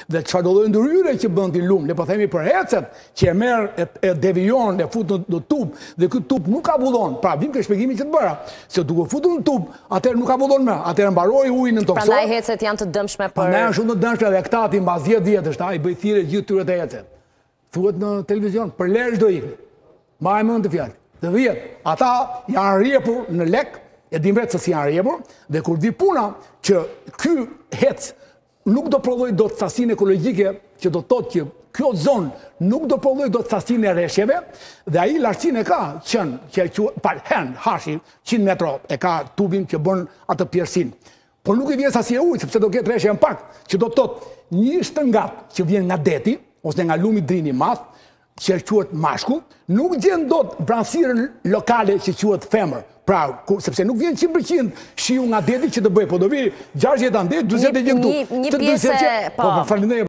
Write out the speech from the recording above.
Dhe çfarë do lloj ndryre që bën ti lum, le po themi për hecet, që e merr e devijon, e fut në tub, dhe ky tub nuk avullon. Pra vim ke shpjegimi që të bëra. Se duke futur në tub, atëherë nuk avullon më. Atëherë mbaroi ujin në toksor. Prandaj hecet janë të dëmshme për. Ne janë shumë të dëmshme dhe këta ti mbas 10 vjetësh, ai bëj thirrje gjithë tyre të hecet. Thuhet në televizion, për lerë do ikën. Ma e mend të fjalë. Të vjet, ata janë rrjepur në lek, e dim vetë se si janë rrjepur, dhe kur vi puna që ky hec nuk do prodhoj dot sasinë ekologjike, që do thotë që kjo zonë nuk do prodhoj dot sasinë e rreshjeve, dhe ai lartësinë e ka që quhet hashi 100 metro e ka tubin që bën atë pjersin. Por nuk i vjen sasi e ujit, sepse do ketë rreshje në pak, që do thotë një shtëngat që vjen nga deti ose nga lumi drini i madh, që quhet mashkull, nuk gjen dot vranësirën lokale që quhet femër. Pra, sepse nuk vjen 100% shiu nga deti që të bëj, po do vi 60 ande, 41 këtu. Një pjesë, po.